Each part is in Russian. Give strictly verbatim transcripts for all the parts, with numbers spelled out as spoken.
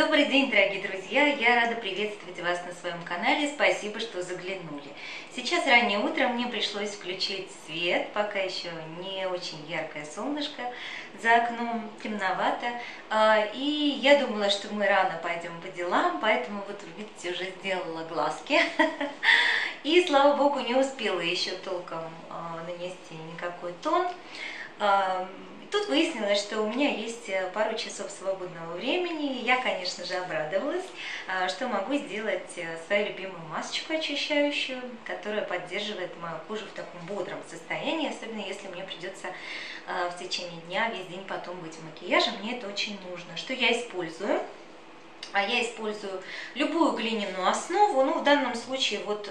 Добрый день, дорогие друзья! Я рада приветствовать вас на своем канале. Спасибо, что заглянули. Сейчас раннее утро, мне пришлось включить свет, пока еще не очень яркое солнышко, за окном темновато. И я думала, что мы рано пойдем по делам, поэтому вот, видите, уже сделала глазки. И, слава богу, не успела еще толком нанести никакой тон. Тут выяснилось, что у меня есть пару часов свободного времени, и я, конечно же, обрадовалась, что могу сделать свою любимую масочку очищающую, которая поддерживает мою кожу в таком бодром состоянии, особенно если мне придется в течение дня весь день потом быть в макияже, мне это очень нужно. Что я использую? А я использую любую глиняную основу, ну в данном случае вот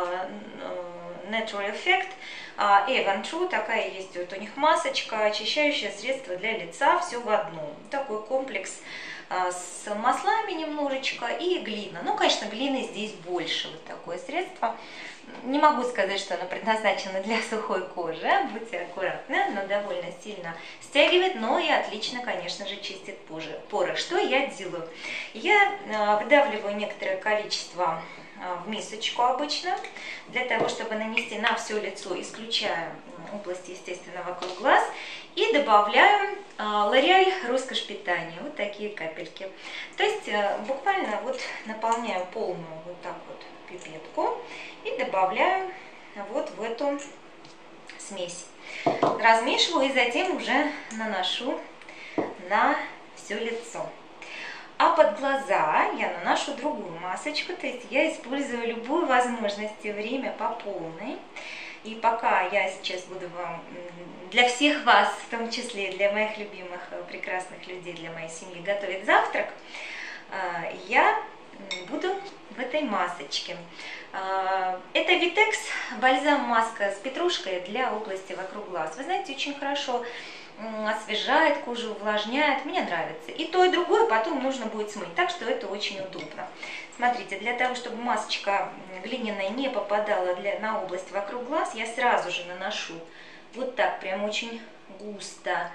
Natural Effect, Avon True, такая есть вот у них масочка, очищающее средство для лица, все в одном. Такой комплекс с маслами немножечко и глина. Ну, конечно, глины здесь больше, вот такое средство. Не могу сказать, что оно предназначено для сухой кожи, будьте аккуратны, оно довольно сильно стягивает, но и отлично, конечно же, чистит поры. Что я делаю? Я выдавливаю некоторое количество в мисочку обычно, для того, чтобы нанести на все лицо, исключая область, естественно, вокруг глаз, и добавляю L'Oréal роскошь питания, вот такие капельки. То есть буквально вот наполняю полную вот так вот пипетку и добавляю вот в эту смесь. Размешиваю и затем уже наношу на все лицо. А под глаза я наношу другую масочку, то есть я использую любую возможность и время по полной. И пока я сейчас буду вам, для всех вас, в том числе для моих любимых прекрасных людей, для моей семьи, готовить завтрак, я буду в этой масочке. Это Vitex бальзам-маска с петрушкой для области вокруг глаз. Вы знаете, очень хорошо освежает кожу, увлажняет, мне нравится. И то, и другое потом нужно будет смыть, так что это очень удобно. Смотрите, для того, чтобы масочка глиняная не попадала для, на область вокруг глаз, я сразу же наношу вот так, прям очень густо.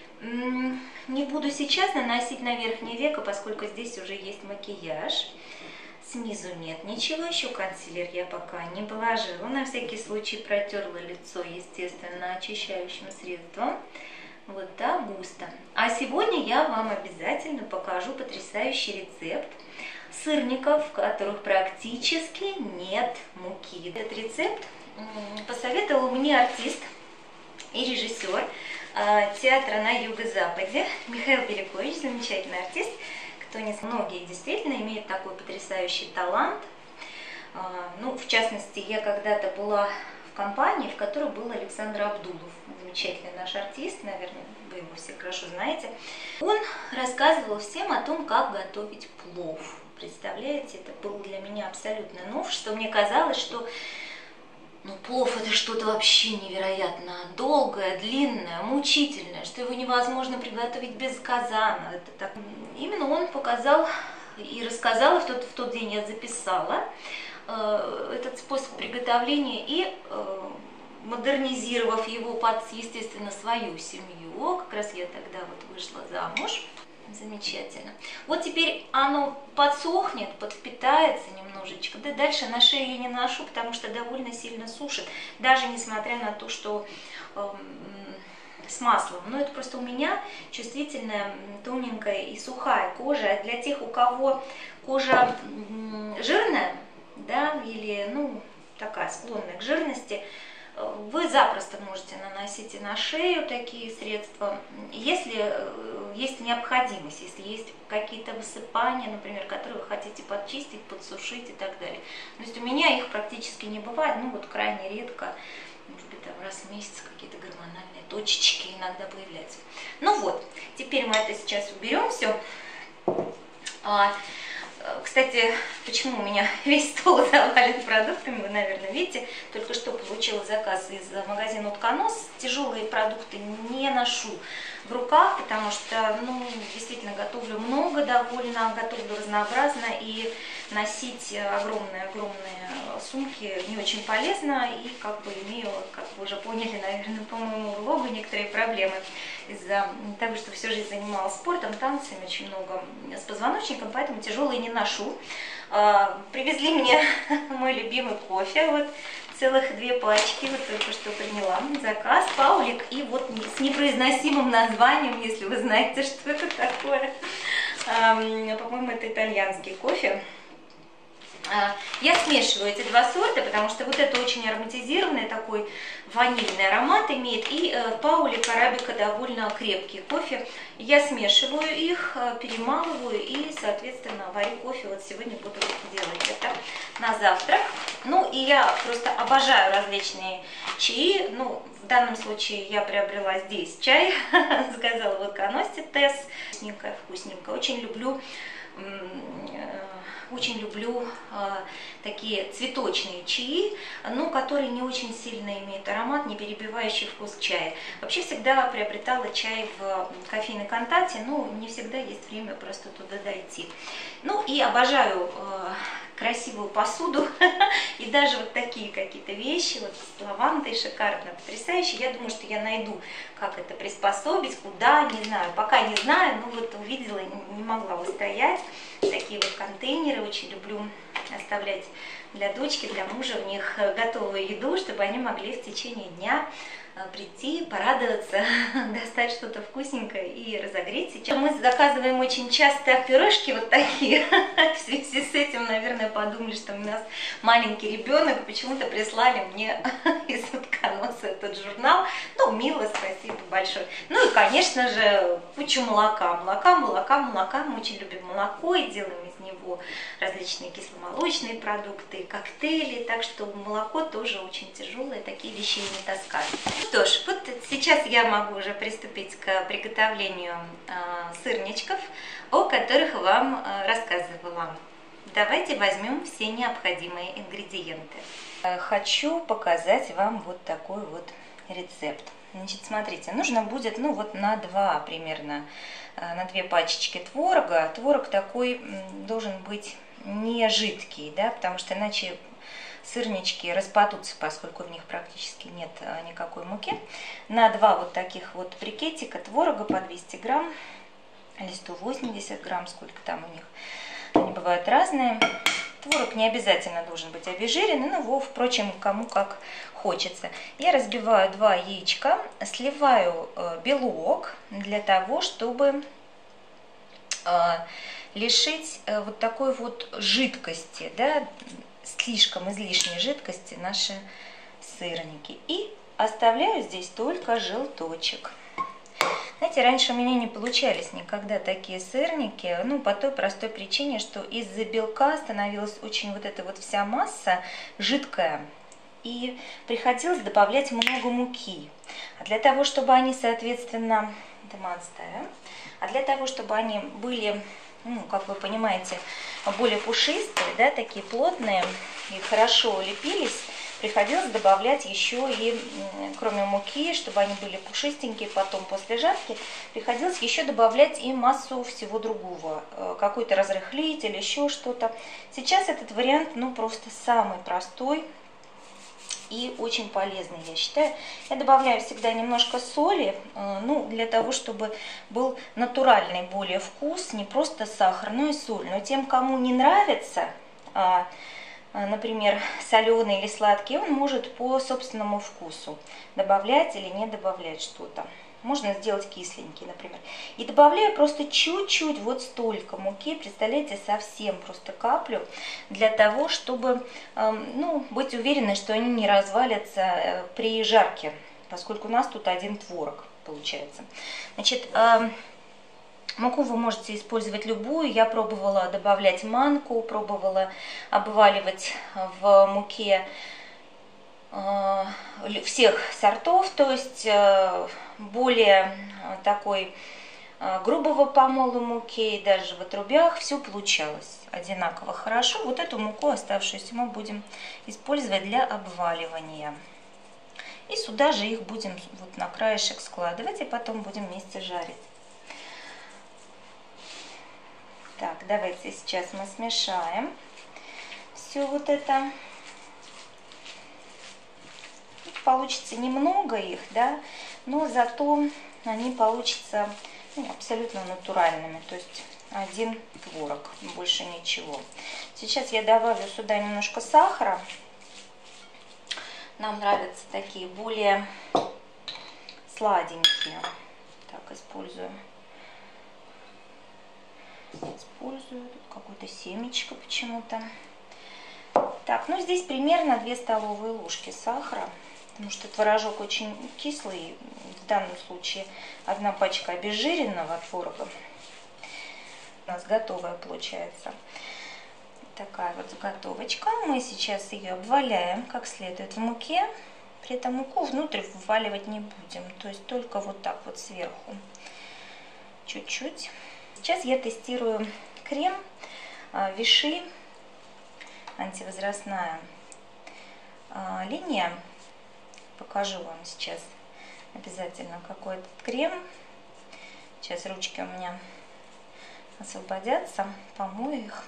Не буду сейчас наносить на верхнее веко, поскольку здесь уже есть макияж. Снизу нет ничего, еще консилер я пока не положила. На всякий случай протерла лицо, естественно, очищающим средством. Вот так густо. А сегодня я вам обязательно покажу потрясающий рецепт сырников, в которых практически нет муки. Этот рецепт посоветовал мне артист и режиссер театра на Юго-Западе Михаил Белякович, замечательный артист. Кто не знает, многие действительно имеют такой потрясающий талант. Ну, в частности, я когда-то была в компании, в которой был Александр Абдулов, замечательный наш артист, наверное, вы его все хорошо знаете. Он рассказывал всем о том, как готовить плов. Представляете, это было для меня абсолютно новшество. Мне казалось, что ну, плов это что-то вообще невероятно долгое, длинное, мучительное, что его невозможно приготовить без казана. Это так... Именно он показал и рассказал, и в тот, в тот день я записала э, этот способ приготовления и э, модернизировав его под, естественно, свою семью. Как раз я тогда вот вышла замуж. Замечательно. Вот теперь оно подсохнет, подвпитается немножечко. Да дальше на шею я не наношу, потому что довольно сильно сушит. Даже несмотря на то, что э, с маслом. Но это просто у меня чувствительная, тоненькая и сухая кожа. А для тех, у кого кожа жирная, да, или ну, такая склонная к жирности, вы запросто можете наносить и на шею такие средства, если есть необходимость, если есть какие-то высыпания, например, которые вы хотите подчистить, подсушить и так далее. То есть у меня их практически не бывает, ну вот крайне редко, может быть, там раз в месяц какие-то гормональные точечки иногда появляются. Ну вот, теперь мы это сейчас уберем все. Кстати, почему у меня весь стол завален продуктами, вы, наверное, видите. Только что получила заказ из магазина Утконос. Тяжелые продукты не ношу в руках, потому что, ну, действительно готовлю много довольно, готовлю разнообразно, и носить огромные-огромные сумки не очень полезно, и как бы имею, как вы уже поняли, наверное, по моему влогу, некоторые проблемы из-за того, что всю жизнь занималась спортом, танцами, очень много с позвоночником, поэтому тяжелые не ношу. Привезли мне мой любимый кофе, вот целых две пачки, вот только что приняла заказ, Паулик, и вот с непроизносимым названием, если вы знаете, что это такое. По-моему, это итальянский кофе. Я смешиваю эти два сорта, потому что вот это очень ароматизированный, такой ванильный аромат имеет, и Паулик арабика довольно крепкий кофе. Я смешиваю их, перемалываю и, соответственно, варю кофе. Вот сегодня буду делать это на завтрак. Ну, и я просто обожаю различные чаи. Ну, в данном случае я приобрела здесь чай, заказала в Эконости Тесс. Вкусненько, вкусненько. Очень люблю... Очень люблю э, такие цветочные чаи, но которые не очень сильно имеют аромат, не перебивающий вкус чая. Вообще всегда приобретала чай в кофейной Контакте, но не всегда есть время просто туда дойти. Ну и обожаю э, красивую посуду и даже вот такие какие-то вещи, вот с лавандой шикарно, потрясающе. Я думаю, что я найду, как это приспособить, куда, не знаю, пока не знаю, но вот увидела, не могла устоять. Такие вот контейнеры очень люблю оставлять для дочки, для мужа, в них готовую еду, чтобы они могли в течение дня прийти, порадоваться, достать что-то вкусненькое и разогреть. Сейчас мы заказываем очень часто пюрешки вот такие. В связи с этим, наверное, подумали, что у нас маленький ребенок. Почему-то прислали мне из утконоса этот журнал. Ну, мило, спасибо большое. Ну и, конечно же, кучу молока. Молока, молока, молока. Мы очень любим молоко и делаем из него различные кисломолочные продукты, коктейли. Так что молоко тоже очень тяжелое, такие вещи не таскать. Что ж, вот сейчас я могу уже приступить к приготовлению э, сырничков, о которых вам э, рассказывала. Давайте возьмем все необходимые ингредиенты. Хочу показать вам вот такой вот рецепт. Значит, смотрите, нужно будет, ну вот на два примерно, на две пачечки творога. Творог такой должен быть не жидкий, да, потому что иначе сырнички распадутся, поскольку в них практически нет никакой муки. На два вот таких вот брикетика творога по двести грамм или сто восемьдесят грамм, сколько там у них, они бывают разные. Творог не обязательно должен быть обезжиренный, но, впрочем, кому как хочется. Я разбиваю два яичка, сливаю белок для того, чтобы лишить вот такой вот жидкости, да, слишком излишней жидкости наши сырники. И оставляю здесь только желточек. Знаете, раньше у меня не получались никогда такие сырники, ну, по той простой причине, что из-за белка становилась очень вот эта вот вся масса жидкая, и приходилось добавлять много муки. А для того, чтобы они, соответственно, это мы отставим, а для того, чтобы они были, ну, как вы понимаете, более пушистые, да, такие плотные и хорошо лепились, приходилось добавлять еще и, кроме муки, чтобы они были пушистенькие, потом после жарки, приходилось еще добавлять и массу всего другого, какой-то разрыхлитель, еще что-то. Сейчас этот вариант, ну, просто самый простой и очень полезный, я считаю. Я добавляю всегда немножко соли, ну, для того, чтобы был натуральный более вкус, не просто сахар, но и соль. Но тем, кому не нравится, например, соленый или сладкий, он может по собственному вкусу добавлять или не добавлять что-то. Можно сделать кисленький, например. И добавляю просто чуть-чуть, вот столько муки, представляете, совсем просто каплю, для того, чтобы, ну, быть уверенной, что они не развалятся при жарке, поскольку у нас тут один творог получается. Значит, муку вы можете использовать любую. Я пробовала добавлять манку, пробовала обваливать в муке всех сортов, то есть более такой грубого помола муки, и даже в отрубях все получалось одинаково хорошо. Вот эту муку оставшуюся мы будем использовать для обваливания. И сюда же их будем вот на краешек складывать, и потом будем вместе жарить. Так, давайте сейчас мы смешаем все вот это. Получится немного их, да, но зато они получатся, ну, абсолютно натуральными, то есть один творог, больше ничего. Сейчас я добавлю сюда немножко сахара. Нам нравятся такие более сладенькие. Так, использую. Использую тут какое-то семечко почему-то. Так, ну здесь примерно две столовые ложки сахара, потому что творожок очень кислый. В данном случае одна пачка обезжиренного творога у нас готовая получается. Такая вот заготовочка. Мы сейчас ее обваляем как следует в муке. При этом муку внутрь вваливать не будем, то есть только вот так вот сверху, чуть-чуть. Сейчас я тестирую крем Vichy антивозрастная линия. Покажу вам сейчас обязательно какой этот крем. Сейчас ручки у меня освободятся, помою их.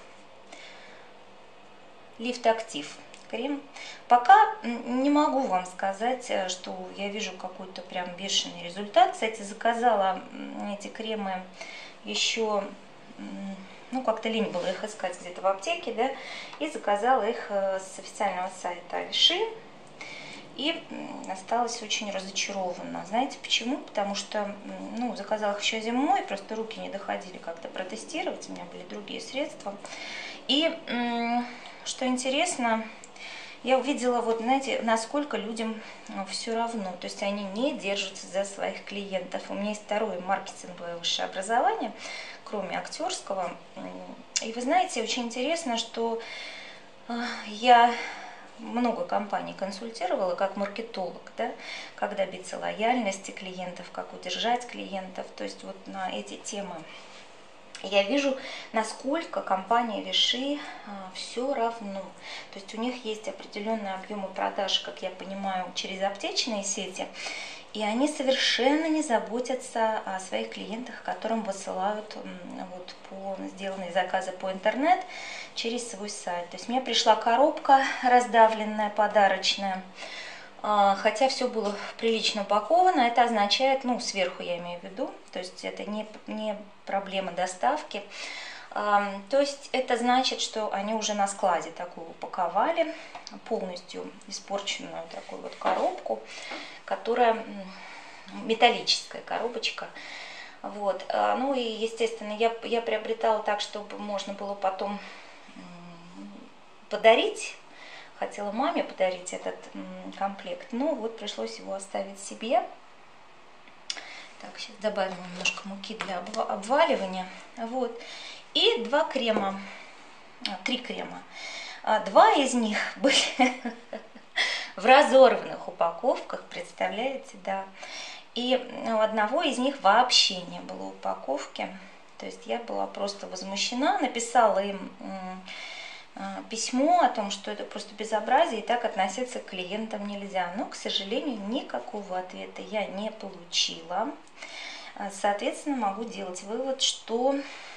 Лифт Актив крем. Пока не могу вам сказать, что я вижу какой-то прям бешеный результат. Кстати, заказала эти кремы еще, ну, как-то лень было их искать где-то в аптеке, да, и заказала их с официального сайта Vichy. И осталась очень разочарована. Знаете почему? Потому что, ну, заказала их еще зимой, просто руки не доходили как-то протестировать, у меня были другие средства. И что интересно, я увидела, вот, знаете, насколько людям все равно. То есть они не держатся за своих клиентов. У меня есть второе маркетинговое высшее образование, кроме актерского. И вы знаете, очень интересно, что я много компаний консультировала как маркетолог, да, как добиться лояльности клиентов, как удержать клиентов. То есть вот на эти темы я вижу, насколько компания Vichy все равно. То есть у них есть определенные объемы продаж, как я понимаю, через аптечные сети, и они совершенно не заботятся о своих клиентах, которым высылают вот по сделанные заказы по интернет через свой сайт. То есть мне пришла коробка раздавленная, подарочная. Хотя все было прилично упаковано, это означает, ну, сверху я имею в виду, то есть это не, не проблема доставки. То есть это значит, что они уже на складе такую упаковали, полностью испорченную такую вот коробку, которая металлическая коробочка. Вот. Ну и, естественно, я, я приобретала так, чтобы можно было потом подарить. Хотела маме подарить этот комплект, но вот пришлось его оставить себе. Так, сейчас добавим немножко муки для обваливания. Вот. И два крема, три крема. Два из них были в разорванных упаковках, представляете, да. И у одного из них вообще не было упаковки. То есть я была просто возмущена, написала им письмо о том, что это просто безобразие, и так относиться к клиентам нельзя. Но, к сожалению, никакого ответа я не получила. Соответственно, могу делать вывод, что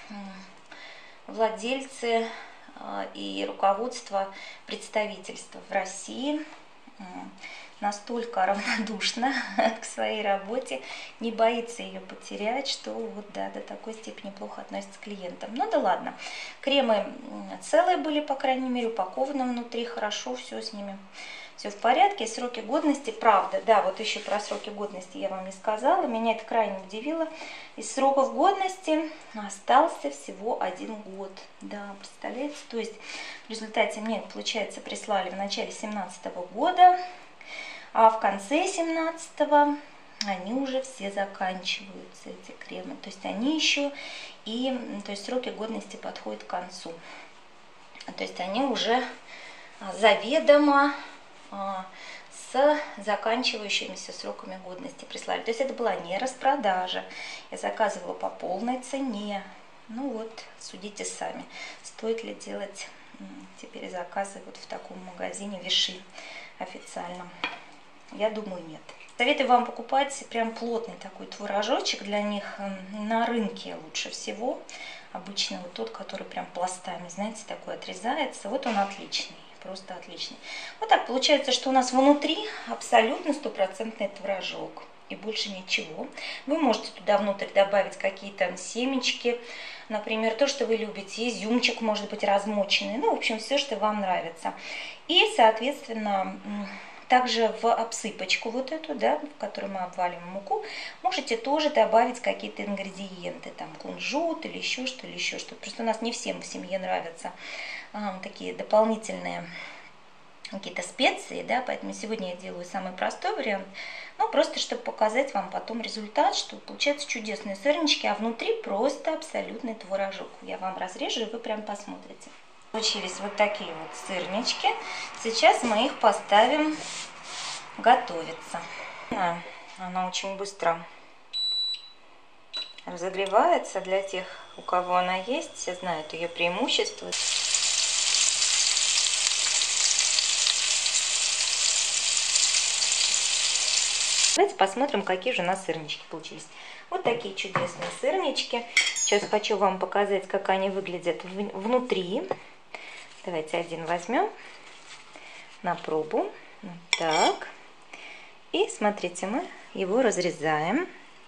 владельцы и руководство представительства в России настолько равнодушно к своей работе, не боится ее потерять, что вот, да, до такой степени плохо относится к клиентам. Ну да ладно, кремы целые были, по крайней мере, упакованы внутри, хорошо, все с ними, все в порядке. Сроки годности, правда, да, вот еще про сроки годности я вам не сказала, меня это крайне удивило. Из сроков годности остался всего один год, да, представляете, то есть в результате мне, получается, прислали в начале семнадцатого года, а в конце семнадцатого они уже все заканчиваются, эти кремы. То есть они еще и, то есть сроки годности подходят к концу. То есть они уже заведомо с заканчивающимися сроками годности прислали. То есть это была не распродажа. Я заказывала по полной цене. Ну вот, судите сами, стоит ли делать теперь заказы вот в таком магазине Vichy официальном. Я думаю, нет. Советую вам покупать прям плотный такой творожочек для них на рынке лучше всего. Обычно вот тот, который прям пластами, знаете, такой отрезается. Вот он отличный, просто отличный. Вот так получается, что у нас внутри абсолютно стопроцентный творожок. И больше ничего. Вы можете туда внутрь добавить какие-то семечки, например, то, что вы любите, изюмчик может быть размоченный, ну, в общем, все, что вам нравится. И, соответственно, также в обсыпочку вот эту, да, в которую мы обваливаем муку, можете тоже добавить какие-то ингредиенты, там, кунжут или еще что, или еще что. Просто у нас не всем в семье нравятся а, такие дополнительные какие-то специи, да, поэтому сегодня я делаю самый простой вариант, ну, просто чтобы показать вам потом результат, что получаются чудесные сырнички, а внутри просто абсолютный творожок. Я вам разрежу, и вы прям посмотрите. Получились вот такие вот сырнички. Сейчас мы их поставим готовиться. Она очень быстро разогревается для тех, у кого она есть, все знают ее преимущества. Давайте посмотрим, какие же у нас сырнички получились. Вот такие чудесные сырнички. Сейчас хочу вам показать, как они выглядят внутри. Давайте один возьмем на пробу. Вот так. И смотрите, мы его разрезаем.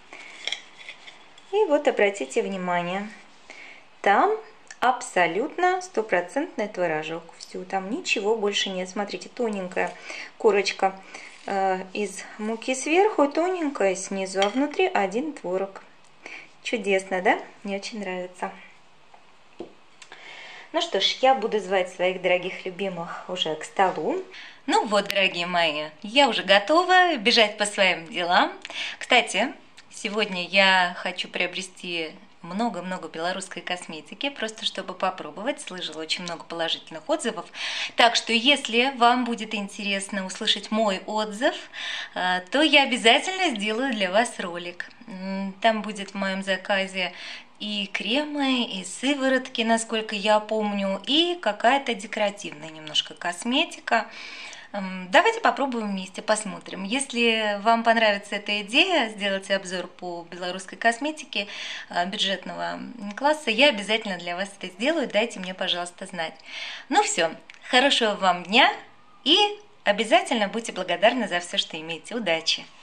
И вот обратите внимание, там абсолютно стопроцентный творожок. Все, там ничего больше нет. Смотрите, тоненькая корочка из муки сверху, тоненькая снизу, а внутри один творог. Чудесно, да? Мне очень нравится. Ну что ж, я буду звать своих дорогих любимых уже к столу. Ну вот, дорогие мои, я уже готова бежать по своим делам. Кстати, сегодня я хочу приобрести много-много белорусской косметики, просто чтобы попробовать. Слышала очень много положительных отзывов. Так что, если вам будет интересно услышать мой отзыв, то я обязательно сделаю для вас ролик. Там будет в моем заказе и кремы, и сыворотки, насколько я помню, и какая-то декоративная немножко косметика. Давайте попробуем вместе, посмотрим. Если вам понравится эта идея, сделать обзор по белорусской косметике бюджетного класса, я обязательно для вас это сделаю. Дайте мне, пожалуйста, знать. Ну все, хорошего вам дня и обязательно будьте благодарны за все, что имеете. Удачи!